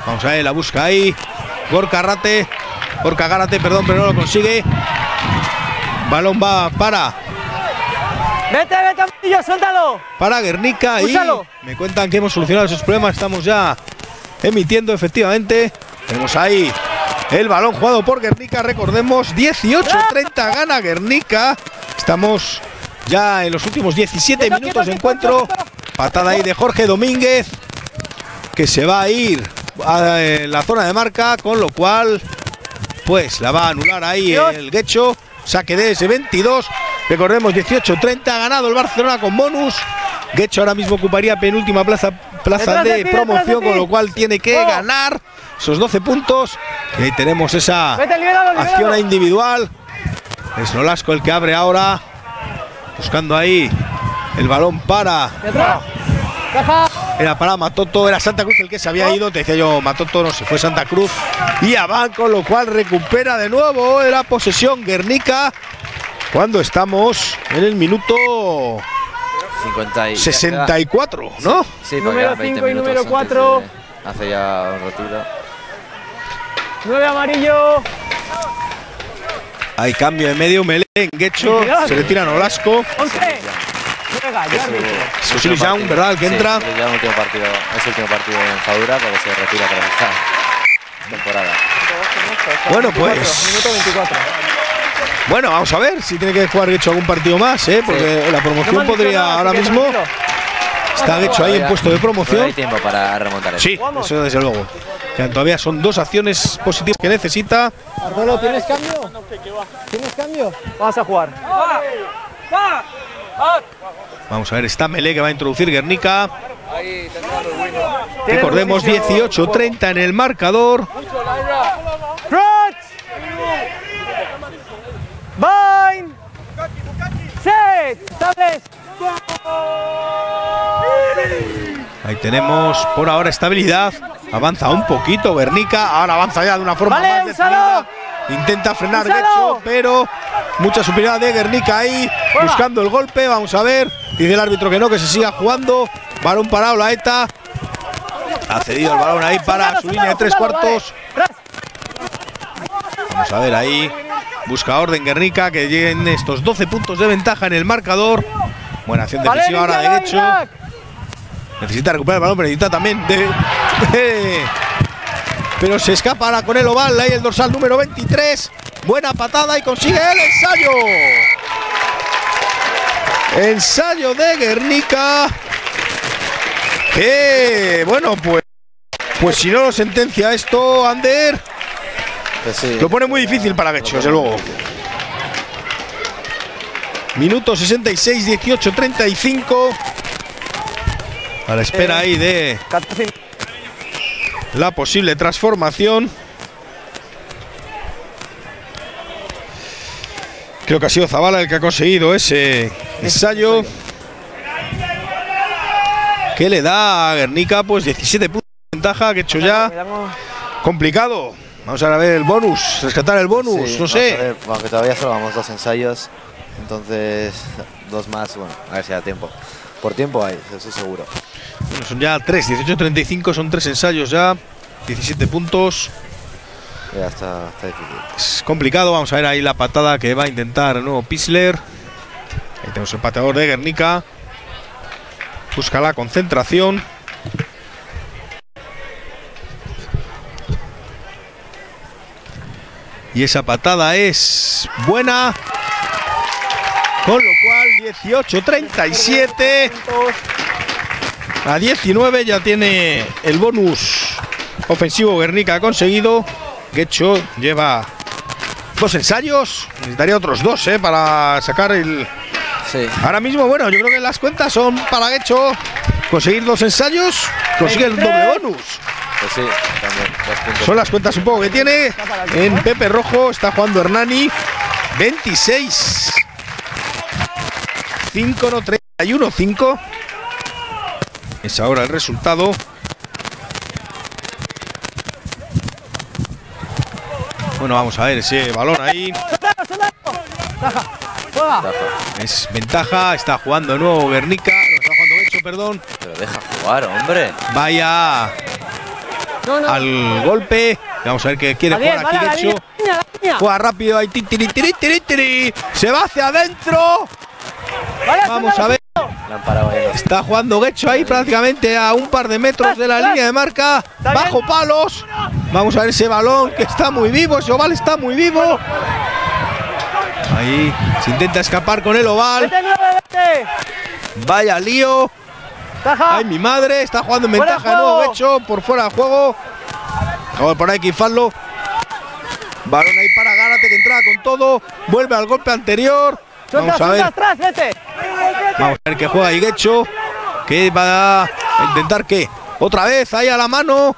Vamos a ver, la busca ahí. Gorka Gárate, perdón, pero no lo consigue. Balón va para. Vete, Amarillo, suéltalo. Para Guernica y me cuentan que hemos solucionado esos problemas. Estamos ya emitiendo, efectivamente. Tenemos ahí el balón jugado por Guernica. Recordemos, 18-30 gana Guernica. Estamos ya en los últimos 17 minutos de encuentro. Patada ahí de Jorge Domínguez, que se va a ir a la zona de marca, con lo cual pues la va a anular ahí el Guecho. Saque de ese 22. Recordemos, 18-30, ha ganado el Barcelona con bonus. Guecho ahora mismo ocuparía penúltima plaza de promoción, con lo cual tiene que ganar esos 12 puntos. Y ahí tenemos esa acción individual. Es Nolasco el que abre ahora, buscando ahí el balón para. Era para Matoto, era Santa Cruz el que se había ido. Te decía yo, Matoto no se fue, Santa Cruz. Y Abán, con lo cual recupera de nuevo la posesión Guernica. Cuando estamos en el minuto 64, ¿no? Sí, número 5 y número 4. Hace ya rotura. 9 Amarillo. Hay cambio de medio, Melén, Guecho, se retira Nolasco. 11. Es Osiris Young, ¿verdad? El que entra. Ya es el último partido en Fadura, porque se retira para esta temporada. Bueno, pues. Minuto 24. Bueno, vamos a ver si tiene que jugar Guecho algún partido más, porque la promoción podría ahora mismo. Está Guecho ahí en puesto de promoción. Hay tiempo para remontar eso. Sí, eso desde luego. Todavía son 2 acciones positivas que necesita. Arbolo, ¿tienes cambio? ¿Tienes cambio? Vamos a jugar. Vamos a ver, está Melé que va a introducir Guernica. Recordemos, 18-30 en el marcador. Bind. Set. Estables. Ahí tenemos por ahora estabilidad. Avanza un poquito Guernica. Ahora avanza ya de una forma más decidida. Intenta frenar Guecho, pero mucha superioridad de Guernica ahí, buscando el golpe. Vamos a ver. Dice el árbitro que no, que se siga jugando. Balón parado, la ETA. Ha cedido el balón ahí para su línea de 3/4. Vamos a ver ahí. Busca orden Guernica, que lleguen estos 12 puntos de ventaja en el marcador. Buena acción defensiva ahora de Guecho. Necesita recuperar el balón, pero necesita también pero se escapa ahora con el oval, ahí el dorsal número 23. Buena patada y consigue el ensayo. Ensayo de Guernica. Bueno, pues si no lo sentencia esto, Ander, pues sí, lo pone muy difícil para Guecho, desde luego. Minuto 66, 18-35. A la espera ahí de la posible transformación. Creo que ha sido Zavala el que ha conseguido ese ensayo, que le da a Guernica pues 17 puntos de ventaja, que he hecho ya complicado. Vamos a ver el bonus, rescatar el bonus, sí, no sé. A ver, aunque todavía solo vamos 2 ensayos, entonces 2 más, bueno, a ver si da tiempo. Por tiempo hay, eso seguro. Bueno, son ya 3, 18-35, son 3 ensayos ya, 17 puntos. Ya está difícil. Es complicado, vamos a ver ahí la patada que va a intentar el nuevo Pisler. Ahí tenemos el pateador de Guernica. Busca la concentración. Y esa patada es buena. Con lo cual 18-37 a 19 ya tiene el bonus ofensivo Guernica conseguido. Guecho lleva 2 ensayos, necesitaría otros 2 para sacar el. Sí. Ahora mismo, bueno, yo creo que las cuentas son para Guecho conseguir 2 ensayos, consigue el doble bonus. Pues sí, también, 2 puntos. Son las cuentas un poco que tiene. En Pepe Rojo está jugando Hernani. 26. 5, no 31, 5. Es ahora el resultado. Bueno, vamos a ver ese balón ahí. Es ventaja, está jugando de nuevo Guernica. No, está jugando Guecho, perdón. Pero deja jugar, hombre. Vaya al golpe. Vamos a ver qué quiere jugar aquí Getxo. Juega rápido ahí. Se va hacia adentro. Vamos a ver. Está jugando Getxo ahí prácticamente a un par de metros de la línea de marca. Bajo palos. Vamos a ver ese balón que está muy vivo. Ese oval está muy vivo. Ahí se intenta escapar con el oval. Vaya lío. Ay, mi madre. Está jugando en ventaja de nuevo Getxo por fuera de juego. Vamos por ahí Kifalo. Balón ahí para Gárate que entraba con todo. Vuelve al golpe anterior. Vamos a ver. Vamos a ver qué juega ahí Getxo. Que va a intentar que otra vez ahí a la mano.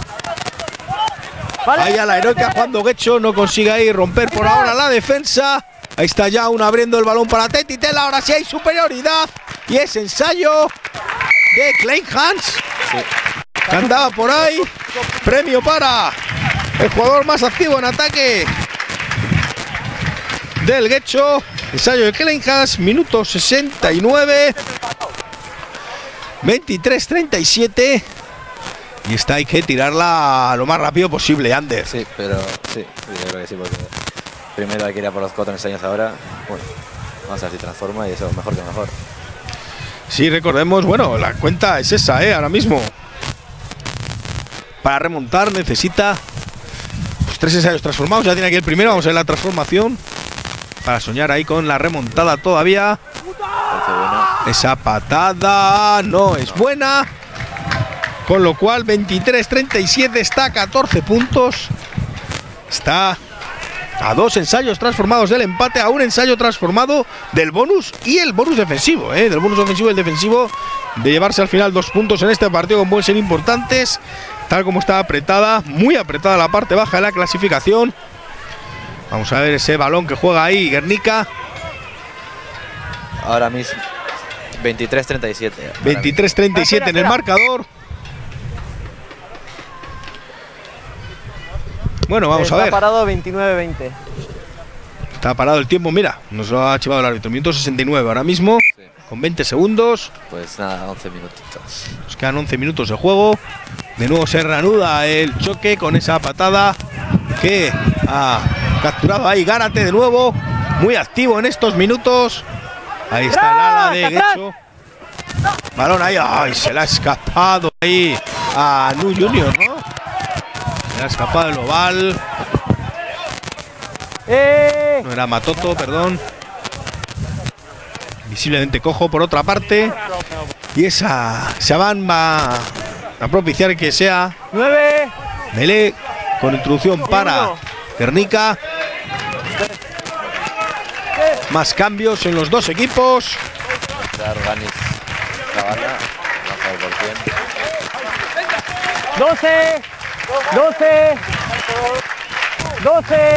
Ahí a la heroica jugando Getxo. No consigue ahí romper por ahora la defensa. Ahí está ya uno abriendo el balón para Tetitel. Ahora sí hay superioridad. Y es ensayo de Klein Hans. Sí. Que andaba por ahí. Premio para el jugador más activo en ataque del Getxo. Ensayo de Klein Hans. Minuto 69. 23-37. Y esta hay que tirarla lo más rápido posible, Ander. Sí, pero sí, yo creo que sí, porque primero hay que ir a por los 4 ensayos ahora. Bueno, vamos a ver si transforma y eso mejor que mejor. Sí, recordemos, bueno, la cuenta es esa, ahora mismo. Para remontar necesita pues 3 ensayos transformados. Ya tiene aquí el primero, vamos a ver la transformación. Para soñar ahí con la remontada todavía. Esa patada no es buena. Con lo cual 23-37 está a 14 puntos. Está a 2 ensayos transformados del empate, a un ensayo transformado del bonus y el bonus defensivo. Del bonus ofensivo y el defensivo de llevarse al final 2 puntos en este partido, como pueden ser importantes. Tal como está apretada, muy apretada la parte baja de la clasificación. Vamos a ver ese balón que juega ahí Guernica. Ahora mismo 23-37. 23-37 en el marcador. Bueno, vamos a ver. Está parado 29-20. Está parado el tiempo, mira, nos lo ha chivado el árbitro. Minuto 69 ahora mismo, sí. Con 20 segundos. Pues nada, 11 minutitos. Nos quedan 11 minutos de juego. De nuevo se reanuda el choque con esa patada que ha capturado ahí Gárate de nuevo. Muy activo en estos minutos. Ahí está el ala de Getxo. Balón ahí, ay, se le ha escapado ahí a Nu Junior, ¿no? Se le ha escapado el oval. No era Matoto, perdón. Visiblemente cojo por otra parte. Y esa Shaban va a propiciar que sea 9. melee con introducción para Guernica. Más cambios en los dos equipos. 12. 12. 12.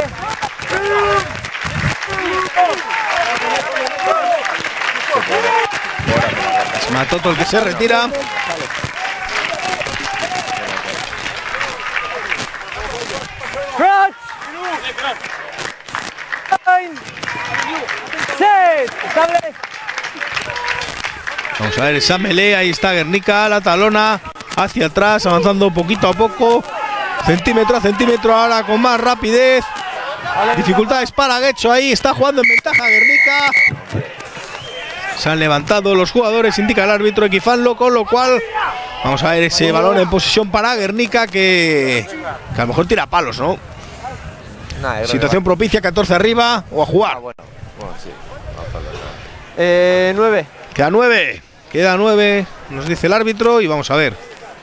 Es Matoto el que se retira. Vamos a ver esa melee, ahí está Guernica, la talona hacia atrás, avanzando poquito a poco, centímetro a centímetro, ahora con más rapidez. Dificultades para Getxo, ahí está jugando en ventaja Guernica. Se han levantado los jugadores, indica el árbitro Equifanlo, con lo cual vamos a ver ese balón en posesión para Guernica que a lo mejor tira palos, ¿no? Situación propicia, 14 arriba o a jugar. Bueno, sí. 9. Queda 9. Queda 9, nos dice el árbitro y vamos a ver.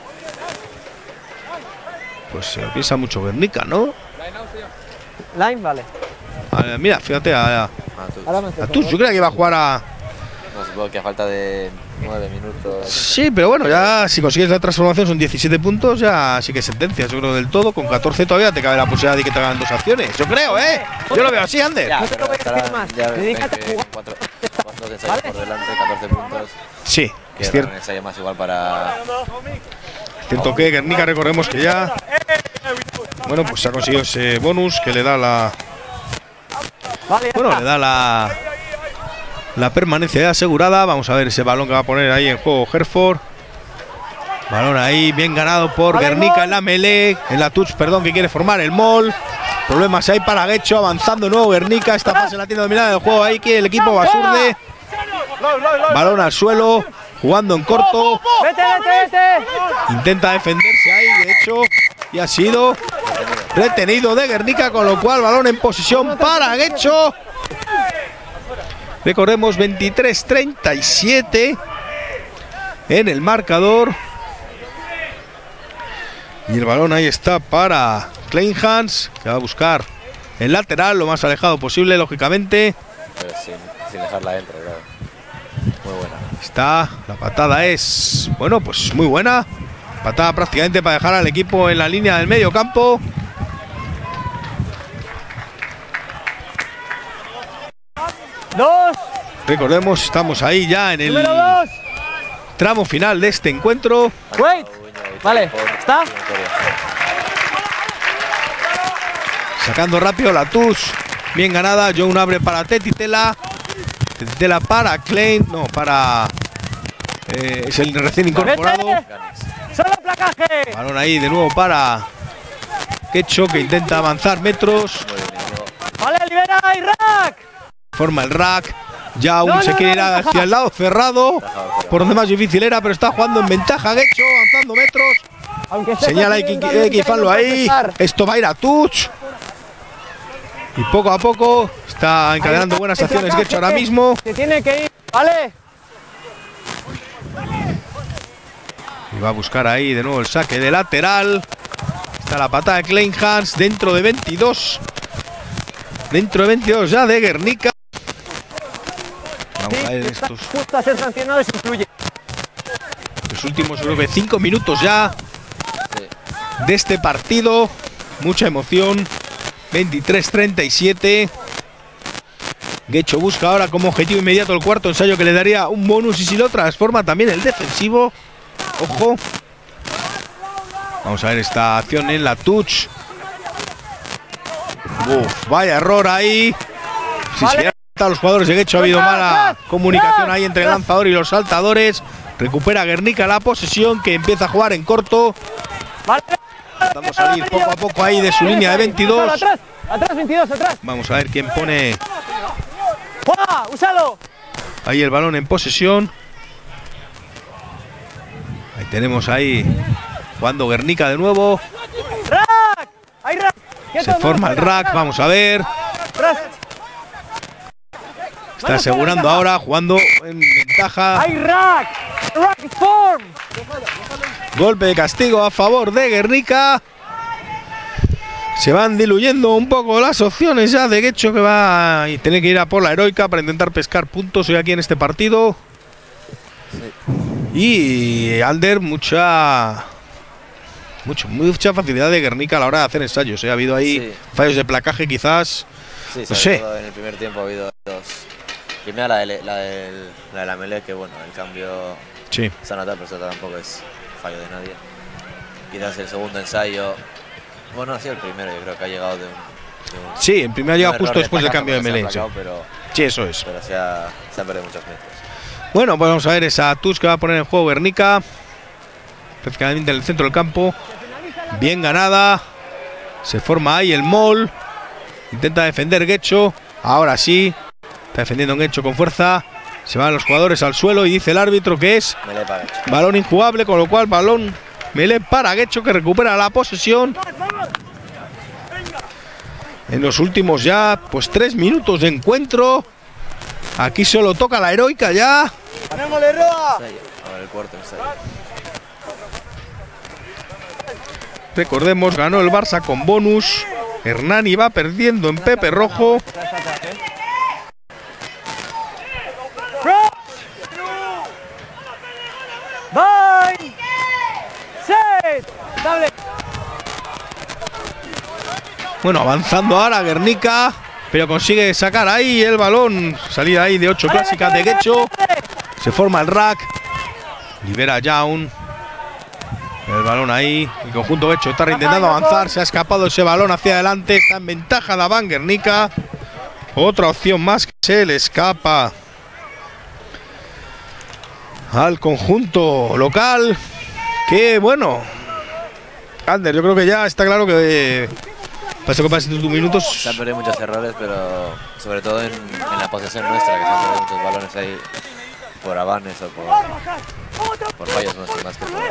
Pues se piensa mucho Guernica, ¿no? Line, vale. Mira, fíjate a Tus. Yo creía que iba a jugar a... No, supongo que a falta de 9 minutos. Sí, pero bueno, ya si consigues la transformación son 17 puntos, ya sí que sentencias, yo creo, del todo. Con 14 todavía te cabe la posibilidad de que te hagan 2 acciones. Yo creo, Yo lo veo así, Ander. No te lo voy a decir más. Dedícate a jugar. 4 ensayos por delante, 14 puntos. Sí, es cierto. Un ensayo más igual para... Es cierto que Guernica, recordemos que ya... Bueno, pues se ha conseguido ese bonus que le da la... Bueno, le da la permanencia asegurada. Vamos a ver ese balón que va a poner ahí en juego Herford. Balón ahí, bien ganado por Guernica en la melee, en la touch, perdón, que quiere formar el la melee, en la touch, perdón, que quiere formar el mall. Problemas ahí para Guecho, avanzando nuevo Guernica. Esta fase la tiene dominada del juego ahí, que el equipo Basurde. Balón al suelo, jugando en corto. Intenta defenderse ahí, de hecho, y ha sido retenido de Guernica, con lo cual balón en posesión para Guecho. Recordemos 23-37 en el marcador. Y el balón ahí está para Kleinhans, que va a buscar el lateral lo más alejado posible, lógicamente. Pero sin dejarla dentro, claro. Muy buena. Está, la patada es, bueno, pues muy buena. Patada prácticamente para dejar al equipo en la línea del medio campo. Recordemos, estamos ahí ya en el tramo final de este encuentro. Wait. Vale, ¿está? Sacando rápido la touch. Bien ganada. John abre para Tetitela. Tetitela para Klein. No, para... es el recién incorporado. ¡Solo placaje! Balón ahí de nuevo para Quecho, que intenta avanzar metros. Vale, libera y rack. Forma el rack. Ya aún se quiere ir hacia el lado cerrado. Por donde más difícil era, pero está jugando en ventaja Guecho, avanzando metros. Señala Xfanlo ahí. Esto va a ir a touch. Y poco a poco está encadenando buenas acciones Guecho ahora mismo. Se tiene que ir, vale. Y va a buscar ahí de nuevo el saque de lateral. Está la patada de Kleinhans dentro de 22. Dentro de 22 ya de Guernica. Vamos a ver estos. Justo a ser sancionado se incluye. Los últimos, creo que 5 minutos ya de este partido. Mucha emoción. 23-37. Guecho busca ahora como objetivo inmediato el cuarto ensayo, que le daría un bonus, y si lo transforma también el defensivo. Ojo. Vamos a ver esta acción en la touch. Uf, vaya error ahí. Si se a los jugadores de Guecho, ha habido mala comunicación ahí entre el lanzador y los saltadores. Recupera Guernica la posesión, que empieza a jugar en corto. Vamos a salir poco a poco ahí de su línea de 22. Atrás, 22, atrás. Vamos a ver quién pone ¡Úsalo! ahí el balón en posesión. Ahí tenemos ahí jugando Guernica de nuevo. ¡Rack! ¡Hay rack! Se forma el rack, vamos a ver. Está asegurando ahora, jugando en ventaja. ¡Hay rack! ¡Rack form! Golpe de castigo a favor de Guernica. Se van diluyendo un poco las opciones ya de Guecho, que va a tener que ir a por la heroica para intentar pescar puntos hoy aquí en este partido. Y Alder, mucha facilidad de Guernica a la hora de hacer ensayos. Ha habido ahí fallos de placaje, quizás. Sí, no sé. En el primer tiempo ha habido dos. Primero la de la melee, que bueno, el cambio se nota, pero eso tampoco es fallo de nadie. Quizás el segundo ensayo, bueno, ha sido el primero, yo creo que ha llegado de un sí, el primero ha llegado justo después del cambio de melee. Sí, eso es. Pero se han perdido muchos metros. Bueno, pues vamos a ver esa touch que va a poner en juego Guernica. Prácticamente en el centro del campo. Bien ganada. Se forma ahí el mall. Intenta defender Guecho. Ahora sí. Está defendiendo Guecho con fuerza. Se van los jugadores al suelo y dice el árbitro que es balón injugable, con lo cual balón melee para Guecho, que recupera la posesión. En los últimos ya, pues 3 minutos de encuentro. Aquí solo toca la heroica ya. ¡Ganémosle, Roa! Ahora el cuarto ensayo. Recordemos, ganó el Barça con bonus. Hernani va perdiendo en Pepe Rojo. Bye. Set. Dable. Bueno, avanzando ahora Guernica, pero consigue sacar ahí el balón. Salida ahí de 8 clásicas de Guecho. Se forma el rack. Libera Jaun. El balón ahí. El conjunto Guecho está intentando avanzar. Se ha escapado ese balón hacia adelante. Está en ventaja la Van Guernica. Otra opción más que se le escapa al conjunto local. Que bueno, Ander, yo creo que ya está claro que pase que pasen tus minutos. Se han perdido muchos errores, pero sobre todo en la posesión nuestra, que se han perdido muchos balones ahí por avanes o por fallos nuestros más que por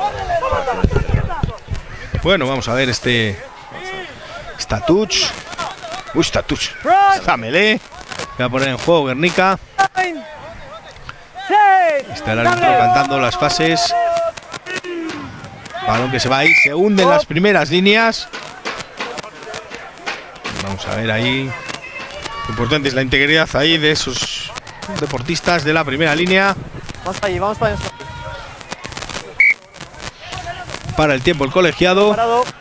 bueno, vamos a ver esta touch. Uy, esta touch. Esta melee. Voy a poner en juego Guernica. Está el árbitro cantando las fases. Balón que se va ahí, se hunde en las primeras líneas. Vamos a ver ahí. Lo importante es la integridad ahí de esos deportistas de la primera línea. Vamos para allí, vamos para allá. Para el tiempo el colegiado.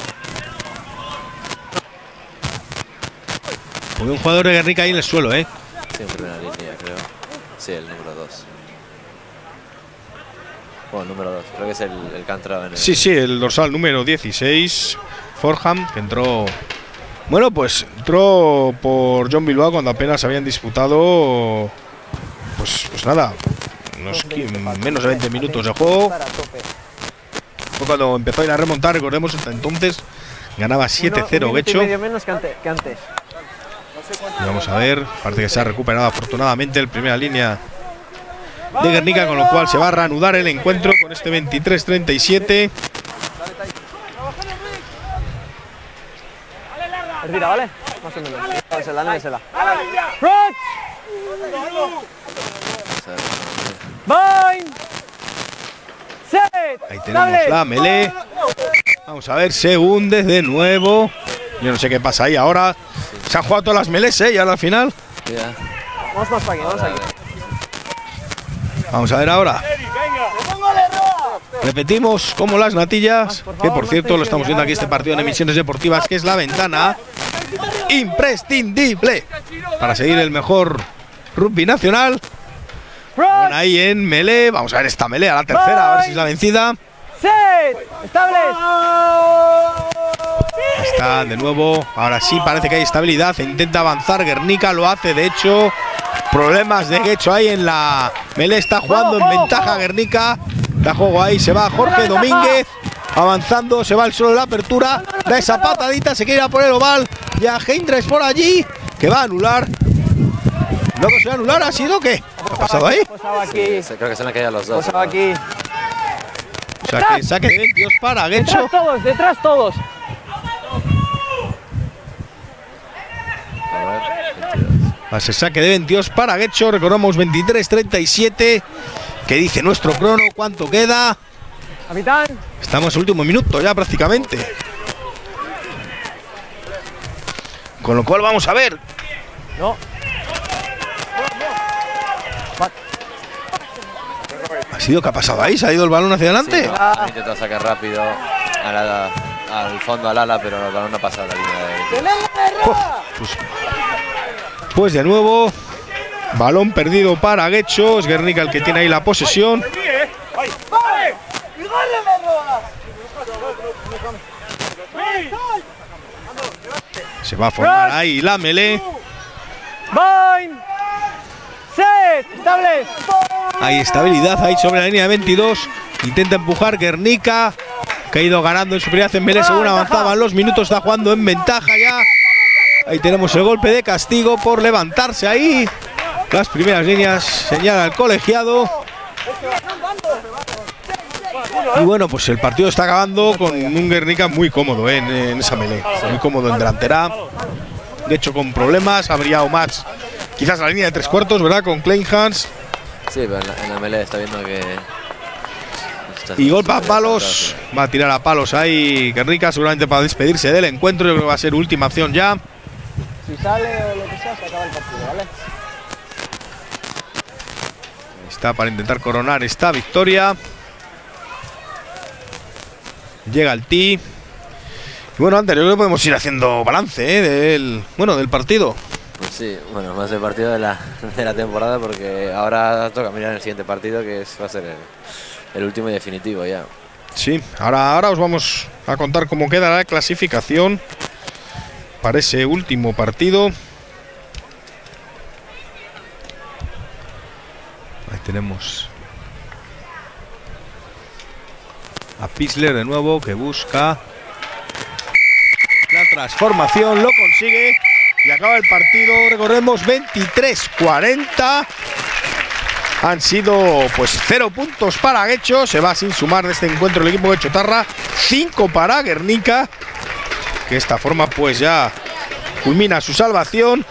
Hay un jugador de Guernica ahí en el suelo, Sí, en primera línea, creo. Sí, el número 2. Bueno, el número 2, creo que es el que ha entrado en el... Sí, el dorsal número 16, Forham, que entró... Bueno, pues entró por John Bilbao cuando apenas habían disputado... Pues nada, unos menos de 20 minutos de juego. Fue cuando empezó a ir a remontar, recordemos, hasta entonces ganaba 7-0 Guecho. Medio menos que antes. Y vamos a ver, parece que se ha recuperado afortunadamente el primera línea de Guernica, con lo cual se va a reanudar el encuentro con este 23-37. Respira, ¿vale? Más o menos. Désela. Ahí tenemos la melee. Vamos a ver, se hunde de nuevo. Yo no sé qué pasa ahí ahora. Se han jugado todas las melees, ya al final. Vamos más para aquí, vamos aquí. Vamos a ver ahora. Repetimos como las natillas. Que por cierto lo estamos viendo aquí este partido en Emisiones Deportivas, que es la ventana imprescindible para seguir el mejor rugby nacional. Bueno, ahí en melee. Vamos a ver esta melee a la tercera, a ver si es la vencida. Está de nuevo. Ahora sí parece que hay estabilidad. Intenta avanzar Guernica, lo hace de hecho. Problemas de Guecho ahí en la melee. Está jugando en ventaja Guernica. Da juego ahí, se va Jorge Domínguez. Avanzando, se va al suelo de la apertura. Da esa patadita, se quiere ir a por el oval. Ya Heindres por allí, que va a anular. Luego se va a anular, ¿ha sido qué? ¿Qué ha pasado ahí? Sí, creo que se le han caído los dos. Aquí. O sea que saque de 22 para Guecho. Detrás todos. A ver, 22. Va a ser saque de 22 para Guecho. Recordamos 23-37. ¿Qué dice nuestro crono? ¿Cuánto queda? Capitán. Estamos en el último minuto ya prácticamente. Con lo cual vamos a ver. No. ¿Ha sido qué ha pasado ahí? ¿Se ha ido el balón hacia adelante? Sí, no, han intentado sacar rápido al fondo al ala, pero el balón no ha pasado la línea de... Pues de nuevo, balón perdido para Guecho. Es Guernica el que tiene ahí la posesión. Se va a formar ahí la melee. Hay estabilidad ahí sobre la línea de 22. Intenta empujar Guernica, que ha ido ganando en superioridad en melee según avanzaban los minutos. Está jugando en ventaja ya. Ahí tenemos el golpe de castigo por levantarse ahí. Las primeras líneas señala el colegiado. Y bueno, pues el partido está acabando con un Guernica muy cómodo en esa melee. Muy cómodo en delantera. De hecho, con problemas. Ha brillado más quizás la línea de 3/4, ¿verdad? Con Kleinhans. Sí, pero en la melee está viendo que... Y golpe a palos. Va a tirar a palos ahí Guernica, seguramente para despedirse del encuentro. Yo creo que va a ser última acción ya. Si sale o lo que sea, se acaba el partido, ¿vale? Está para intentar coronar esta victoria. Llega el tee. Y bueno, antes yo creo que podemos ir haciendo balance del partido. Pues sí, bueno, más del partido de la temporada, porque ahora toca mirar el siguiente partido, que va a ser el último y definitivo ya. Sí, ahora os vamos a contar cómo queda la clasificación para ese último partido. Ahí tenemos A Pisler de nuevo, que busca la transformación, lo consigue y acaba el partido. Recordemos, 23-40. Han sido pues 0 puntos para Getxo. Se va sin sumar de este encuentro el equipo de Getxotarra. 5 para Guernica, que de esta forma pues ya culmina su salvación.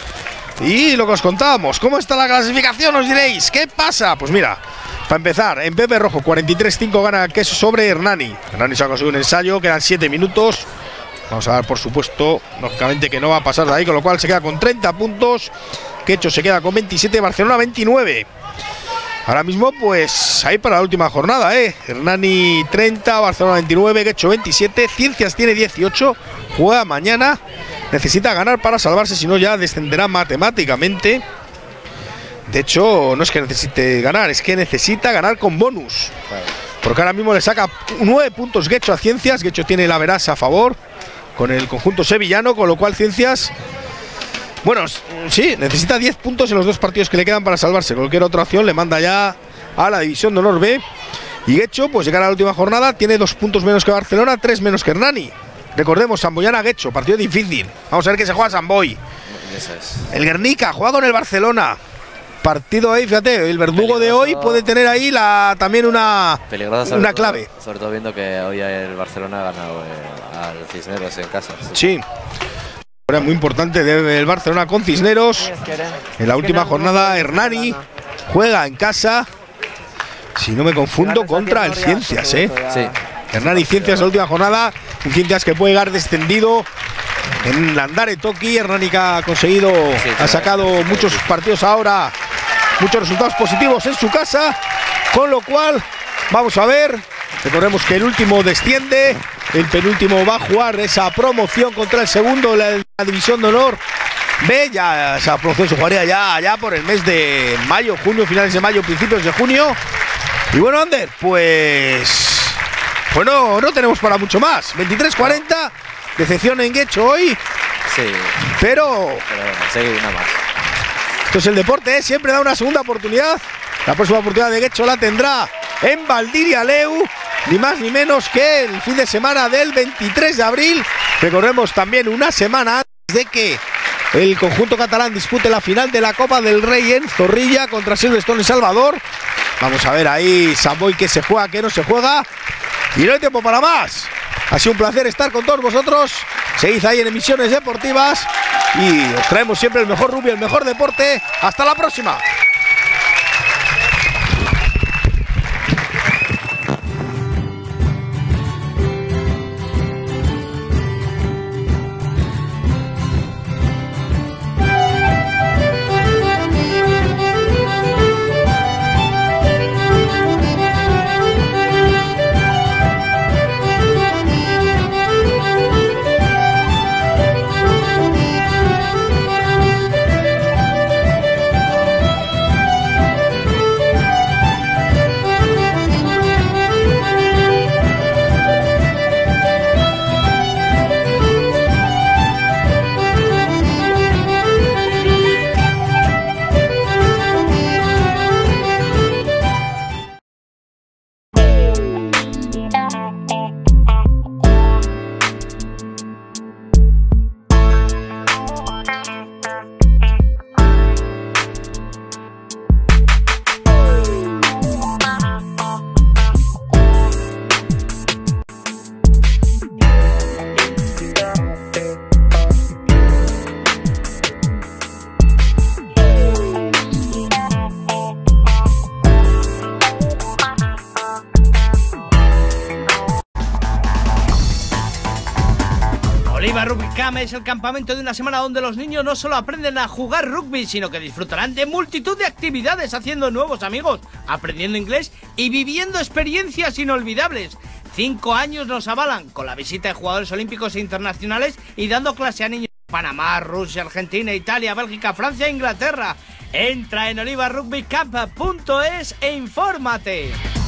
Y lo que os contábamos, ¿cómo está la clasificación? Os diréis, ¿qué pasa? Pues mira, para empezar, en Pepe Rojo 43-5 gana Queso sobre Hernani. Hernani se ha conseguido un ensayo, quedan 7 minutos. Vamos a ver, por supuesto, lógicamente que no va a pasar de ahí, con lo cual se queda con 30 puntos. Getxo se queda con 27, Barcelona 29. Ahora mismo, pues, ahí para la última jornada, Hernani 30, Barcelona 29, Getxo 27, Ciencias tiene 18, juega mañana, necesita ganar para salvarse, si no ya descenderá matemáticamente. De hecho, no es que necesite ganar, es que necesita ganar con bonus. Porque ahora mismo le saca 9 puntos Getxo a Ciencias, Getxo tiene la veraz a favor con el conjunto sevillano, con lo cual Ciencias, bueno, sí, necesita 10 puntos en los 2 partidos que le quedan para salvarse. Cualquier otra opción le manda ya a la división de honor B. Y Getxo, pues llegar a la última jornada, tiene 2 puntos menos que Barcelona, 3 menos que Hernani. Recordemos, Samboyana-Getxo, partido difícil. Vamos a ver qué se juega Samboy. El Guernica juega con el Barcelona. Partido ahí, fíjate, el verdugo de hoy puede tener ahí también una clave. Sobre todo viendo que hoy el Barcelona ha ganado al Cisneros en casa. Sí. Ahora muy importante del Barcelona con Cisneros. En la última jornada, Hernani juega en casa, si no me confundo, contra el Ciencias, Sí. Hernani Ciencias la última jornada. Un Ciencias que puede llegar descendido en Landare Toki. Hernani que ha conseguido, ha sacado muchos partidos ahora, muchos resultados positivos en su casa. Con lo cual, vamos a ver. Recordemos que el último desciende, el penúltimo va a jugar esa promoción contra el segundo, la división de honor B. Ya esa promoción se jugaría ya por el mes de mayo, junio, finales de mayo, principios de junio. Y bueno, Ander, pues no tenemos para mucho más. 23-40, decepción en Getxo hoy. Sí. Pero bueno, sí, nada más. Esto es el deporte, siempre da una segunda oportunidad. La próxima oportunidad de Getxo la tendrá en Valdiria-Leu, ni más ni menos que el fin de semana del 23 de abril. Recordemos también una semana antes de que el conjunto catalán dispute la final de la Copa del Rey en Zorrilla contra Silverstone en Salvador. Vamos a ver ahí Samboy qué se juega, qué no se juega. Y no hay tiempo para más. Ha sido un placer estar con todos vosotros. Seguid ahí en Emisiones Deportivas y os traemos siempre el mejor rugby, el mejor deporte. Hasta la próxima. Oliva Rugby Camp es el campamento de una semana donde los niños no solo aprenden a jugar rugby, sino que disfrutarán de multitud de actividades, haciendo nuevos amigos, aprendiendo inglés y viviendo experiencias inolvidables. 5 años nos avalan, con la visita de jugadores olímpicos e internacionales y dando clase a niños de Panamá, Rusia, Argentina, Italia, Bélgica, Francia e Inglaterra. Entra en olivarugbycamp.es e infórmate.